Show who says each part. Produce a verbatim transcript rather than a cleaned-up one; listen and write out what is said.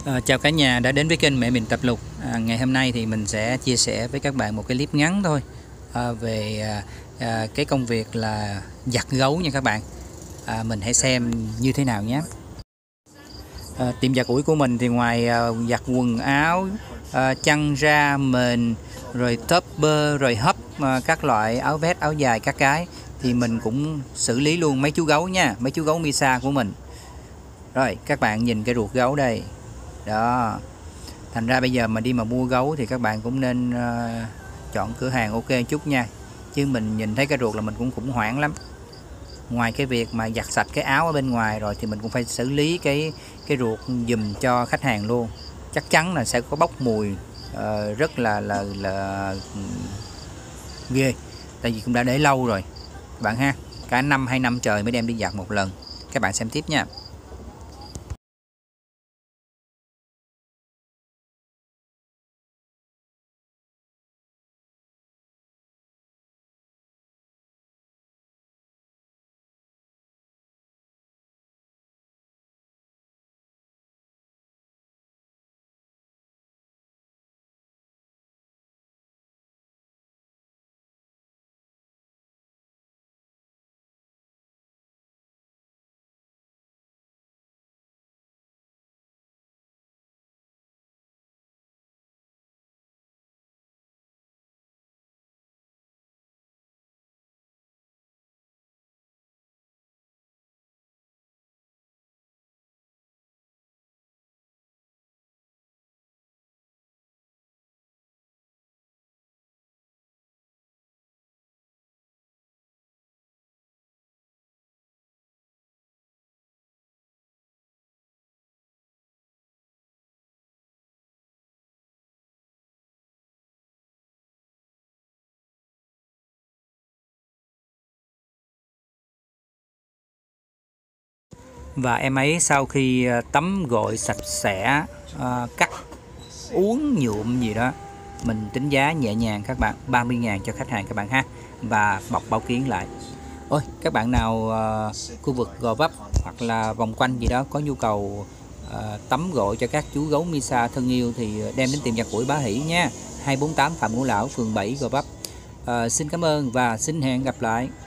Speaker 1: À, chào cả nhà đã đến với kênh Mẹ Mình Tập Lục. À, ngày hôm nay thì mình sẽ chia sẻ với các bạn một cái clip ngắn thôi à, về à, à, cái công việc là giặt gấu nha các bạn. À, mình hãy xem như thế nào nhé. À, tiệm giặt ủi của mình thì ngoài à, giặt quần áo, à, chăn ra, mền, rồi topper, rồi hấp à, các loại áo vest, áo dài các cái thì mình cũng xử lý luôn mấy chú gấu nha, mấy chú gấu Misa của mình. Rồi các bạn nhìn cái ruột gấu đây. Đó. Thành ra bây giờ mà đi mà mua gấu thì các bạn cũng nên uh, chọn cửa hàng ok chút nha. Chứ mình nhìn thấy cái ruột là mình cũng khủng hoảng lắm. Ngoài cái việc mà giặt sạch cái áo ở bên ngoài rồi thì mình cũng phải xử lý cái cái ruột giùm cho khách hàng luôn. Chắc chắn là sẽ có bốc mùi uh, rất là là là ghê. Tại vì cũng đã để lâu rồi các bạn ha. Cả năm hai năm trời mới đem đi giặt một lần. Các bạn xem tiếp nha. Và em ấy sau khi tắm gội sạch sẽ, uh, cắt uống nhuộm gì đó, mình tính giá nhẹ nhàng các bạn, ba mươi ngàn cho khách hàng các bạn ha. Và bọc bảo kiến lại. Ôi các bạn nào uh, khu vực Gò Vấp hoặc là vòng quanh gì đó có nhu cầu uh, tắm gội cho các chú gấu Misa thân yêu thì đem đến tiệm giặt ủi Bá Hỷ nha. Hai bốn tám Phạm Ngũ Lão, phường bảy, Gò Vấp. uh, Xin cảm ơn và xin hẹn gặp lại.